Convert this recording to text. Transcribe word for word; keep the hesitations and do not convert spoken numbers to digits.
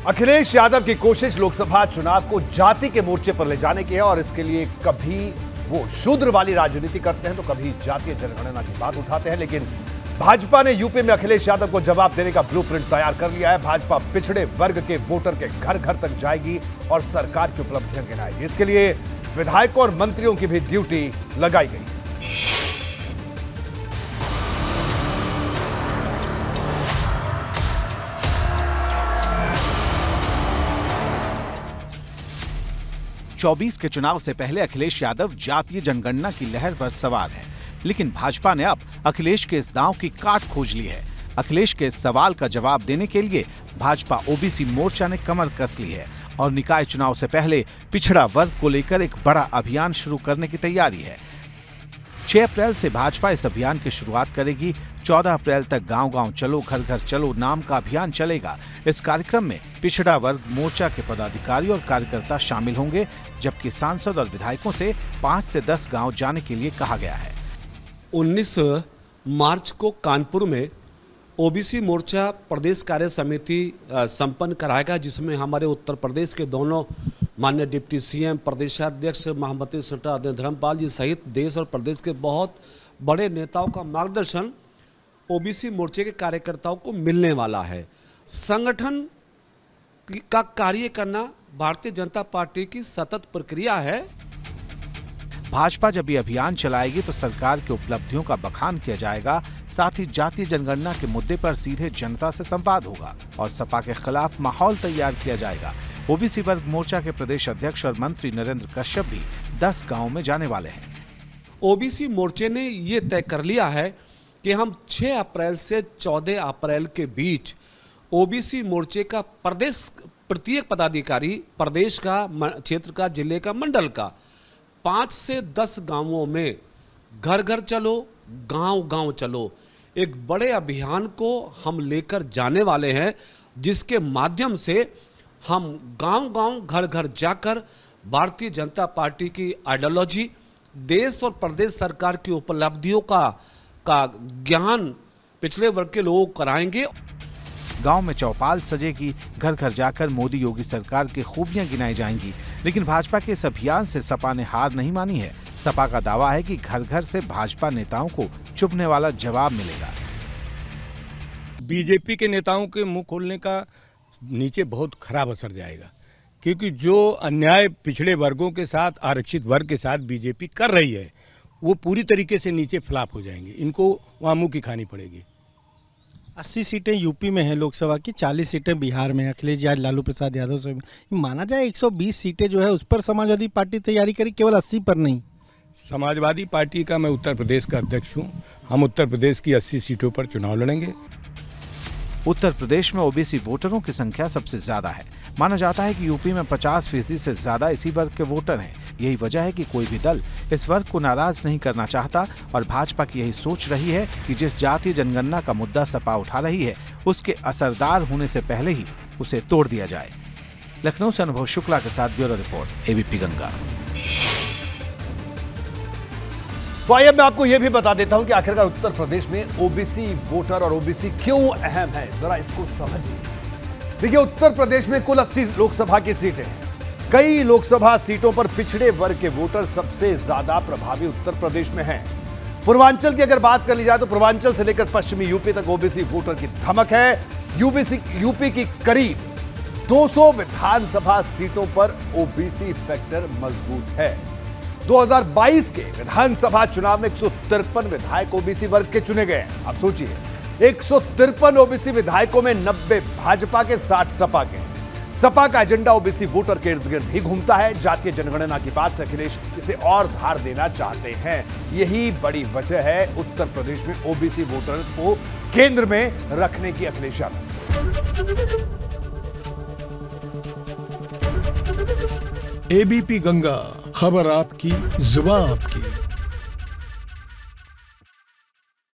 अखिलेश यादव की कोशिश लोकसभा चुनाव को जाति के मोर्चे पर ले जाने की है और इसके लिए कभी वो शूद्र वाली राजनीति करते हैं तो कभी जातीय जनगणना की बात उठाते हैं। लेकिन भाजपा ने यूपी में अखिलेश यादव को जवाब देने का ब्लूप्रिंट तैयार कर लिया है। भाजपा पिछड़े वर्ग के वोटर के घर घर तक जाएगी और सरकार की उपलब्धियां गिनाएगी। इसके लिए विधायकों और मंत्रियों की भी ड्यूटी लगाई गई। चौबीस के चुनाव से पहले अखिलेश यादव जातीय जनगणना की लहर पर सवार है, लेकिन भाजपा ने अब अखिलेश के इस दांव की काट खोज ली है। अखिलेश के इस सवाल का जवाब देने के लिए भाजपा ओबीसी मोर्चा ने कमर कस ली है और निकाय चुनाव से पहले पिछड़ा वर्ग को लेकर एक बड़ा अभियान शुरू करने की तैयारी है। छह अप्रैल से भाजपा इस अभियान की शुरुआत करेगी। चौदह अप्रैल तक गांव गांव चलो घर घर चलो नाम का अभियान चलेगा। इस कार्यक्रम में पिछड़ा वर्ग मोर्चा के पदाधिकारी और कार्यकर्ता शामिल होंगे, जबकि सांसद और विधायकों से पाँच से दस गांव जाने के लिए कहा गया है। उन्नीस मार्च को कानपुर में ओबीसी मोर्चा प्रदेश कार्य समिति संपन्न कराएगा, जिसमें हमारे उत्तर प्रदेश के दोनों माननीय डिप्टी सीएम, प्रदेशाध्यक्ष महामंत्री सटा आदरणीय धर्मपाल जी सहित देश और प्रदेश के बहुत बड़े नेताओं का मार्गदर्शन ओबीसी मोर्चे के कार्यकर्ताओं को मिलने वाला है। संगठन का कार्य करना भारतीय जनता पार्टी की सतत प्रक्रिया है। भाजपा जब ये अभियान चलाएगी तो सरकार की उपलब्धियों का बखान किया जाएगा, साथ ही जातीय जनगणना के मुद्दे पर सीधे जनता से संवाद होगा और सपा के खिलाफ माहौल तैयार किया जाएगा। ओबीसी वर्ग मोर्चा के प्रदेश अध्यक्ष और मंत्री नरेंद्र कश्यप भी दस गांवों में जाने वाले हैं। ओबीसी मोर्चे ने ये तय कर लिया है कि हम छह अप्रैल से चौदह अप्रैल के बीच ओबीसी मोर्चे का प्रदेश प्रत्येक पदाधिकारी प्रदेश का, क्षेत्र का, जिले का, मंडल का पाँच से दस गांवों में घर घर चलो गांव गांव चलो एक बड़े अभियान को हम लेकर जाने वाले हैं, जिसके माध्यम से हम गांव गांव घर घर जाकर भारतीय जनता पार्टी की आइडियोलॉजी, देश और प्रदेश सरकार की उपलब्धियों का का ज्ञान पिछड़े वर्ग के लोगों को कराएंगे। गांव में चौपाल सजेगी, घर घर जाकर मोदी योगी सरकार की खूबियां गिनाई जाएंगी। लेकिन भाजपा के इस अभियान से सपा ने हार नहीं मानी है। सपा का दावा है कि घर घर से भाजपा नेताओं को चुभने वाला जवाब मिलेगा। बीजेपी के नेताओं के मुंह खोलने का नीचे बहुत खराब असर जाएगा, क्योंकि जो अन्याय पिछड़े वर्गों के साथ, आरक्षित वर्ग के साथ बीजेपी कर रही है, वो पूरी तरीके से नीचे फ्लॉप हो जाएंगे। इनको वहाँ मुंह की खानी पड़ेगी। अस्सी सीटें यूपी में हैं लोकसभा की, चालीस सीटें बिहार में। अखिलेश यादव, लालू प्रसाद यादव से माना जाए एक सौ बीस सीटें जो है उस पर समाजवादी पार्टी तैयारी करी, केवल अस्सी पर नहीं। समाजवादी पार्टी का मैं उत्तर प्रदेश का अध्यक्ष हूँ। हम उत्तर प्रदेश की अस्सी सीटों पर चुनाव लड़ेंगे। उत्तर प्रदेश में ओबीसी वोटरों की संख्या सबसे ज्यादा है। माना जाता है कि यूपी में पचास फीसदी से ज्यादा इसी वर्ग के वोटर हैं। यही वजह है कि कोई भी दल इस वर्ग को नाराज नहीं करना चाहता और भाजपा की यही सोच रही है कि जिस जातीय जनगणना का मुद्दा सपा उठा रही है, उसके असरदार होने से पहले ही उसे तोड़ दिया जाए। लखनऊ से अनुभव शुक्ला के साथ ब्यूरो रिपोर्ट, एबीपी गंगा। तो आइए मैं आपको यह भी बता देता हूं कि आखिरकार उत्तर प्रदेश में ओबीसी वोटर और ओबीसी क्यों अहम है, जरा इसको समझिए। देखिए, उत्तर प्रदेश में कुल अस्सी लोकसभा की सीटें हैं। कई लोकसभा सीटों पर पिछड़े वर्ग के वोटर सबसे ज्यादा प्रभावी उत्तर प्रदेश में हैं। पूर्वांचल की अगर बात कर ली जाए तो पूर्वांचल से लेकर पश्चिमी यूपी तक ओबीसी वोटर की धमक है। यूबीसी यूपी की करीब दो सौ विधानसभा सीटों पर ओबीसी फैक्टर मजबूत है। दो हज़ार बाईस के विधानसभा चुनाव में एक सौ तिरपन विधायक ओबीसी वर्ग के चुने गए। अब सोचिए, एक सौ तिरपन ओबीसी विधायकों में नब्बे भाजपा के, साठ सपा के। सपा का एजेंडा ओबीसी वोटर के इर्द गिर्द ही घूमता है। जातीय जनगणना की बात से अखिलेश इसे और धार देना चाहते हैं। यही बड़ी वजह है उत्तर प्रदेश में ओबीसी वोटर को केंद्र में रखने की अखिलेश यादव। एबीपी गंगा, खबर आपकी, जुबान आपकी।